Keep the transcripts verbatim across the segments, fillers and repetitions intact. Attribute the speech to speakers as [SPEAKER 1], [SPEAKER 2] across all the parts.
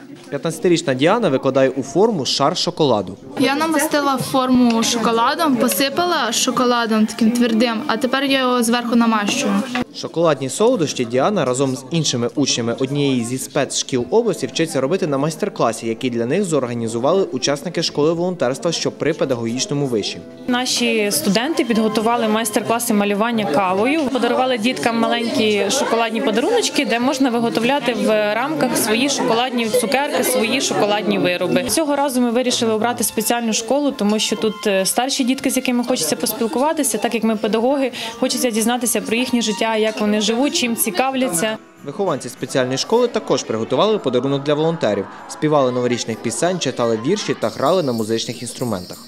[SPEAKER 1] п'ятнадцятирічна Діана викладає у форму шар шоколаду.
[SPEAKER 2] Я намастила форму шоколадом, посипала шоколадом таким твердим, а тепер я його зверху намащую.
[SPEAKER 1] Шоколадні солодощі Діана разом з іншими учнями однієї зі спецшкіл області вчиться робити на майстер-класі, який для них зорганізували учасники школи волонтерства, що при педагогічному виші.
[SPEAKER 3] Наші студенти підготували майстер-класи малювання кавою, подарували діткам маленькі шоколадні подаруночки, де можна виготовляти в рамках свої шоколадні цукерки, свої шоколадні вироби. Цього разу ми вирішили обрати спеціальну школу, тому що тут старші дітки, з якими хочеться поспілкуватися, так як ми педагоги, хочеться дізнатися про їхнє життя, як вони живуть, чим цікавляться.
[SPEAKER 1] Вихованці спеціальної школи також приготували подарунок для волонтерів, співали новорічних пісень, читали вірші та грали на музичних інструментах.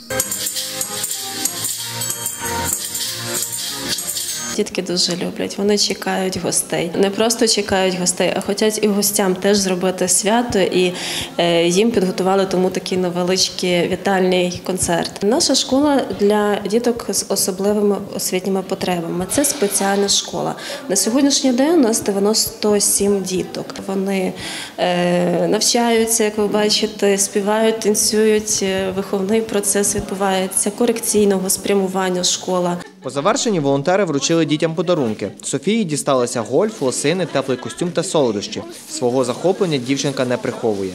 [SPEAKER 4] Дітки дуже люблять, вони чекають гостей. Не просто чекають гостей, а хочуть і гостям теж зробити свято, і їм підготували тому такий невеличкий вітальний концерт. Наша школа для діток з особливими освітніми потребами. Це спеціальна школа. На сьогоднішній день у нас дев'яносто сім діток. Вони навчаються, як ви бачите, співають, танцюють, виховний процес відбувається, корекційного спрямування школа.
[SPEAKER 1] По завершенні волонтери вручили дітям подарунки. Софії дісталися гольф, лосини, теплий костюм та солодощі. Свого захоплення дівчинка не приховує.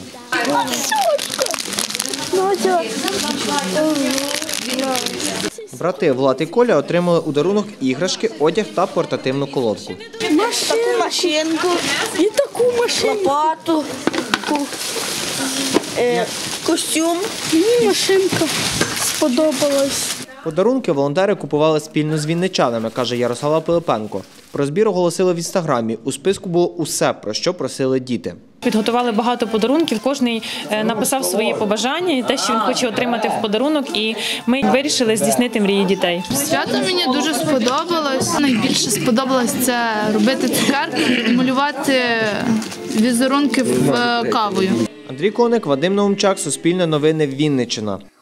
[SPEAKER 1] Брати Влад і Коля отримали у дарунок іграшки, одяг та портативну колодку.
[SPEAKER 5] Таку машинку, і таку машинку, лопату, е, костюм. Мені машинка сподобалась.
[SPEAKER 1] Подарунки волонтери купували спільно з вінничанами, каже Ярослава Пилипенко. Про збір оголосили в інстаграмі. У списку було усе, про що просили діти.
[SPEAKER 3] Підготували багато подарунків, кожен написав свої побажання і те, що він хоче отримати в подарунок, і ми вирішили здійснити мрії дітей.
[SPEAKER 2] Свято мені дуже сподобалось. Найбільше сподобалось це робити цукерки і малювати візерунки в кавою.
[SPEAKER 1] Андрій Коник, Вадим Наумчак, Суспільне новини, Вінниччина.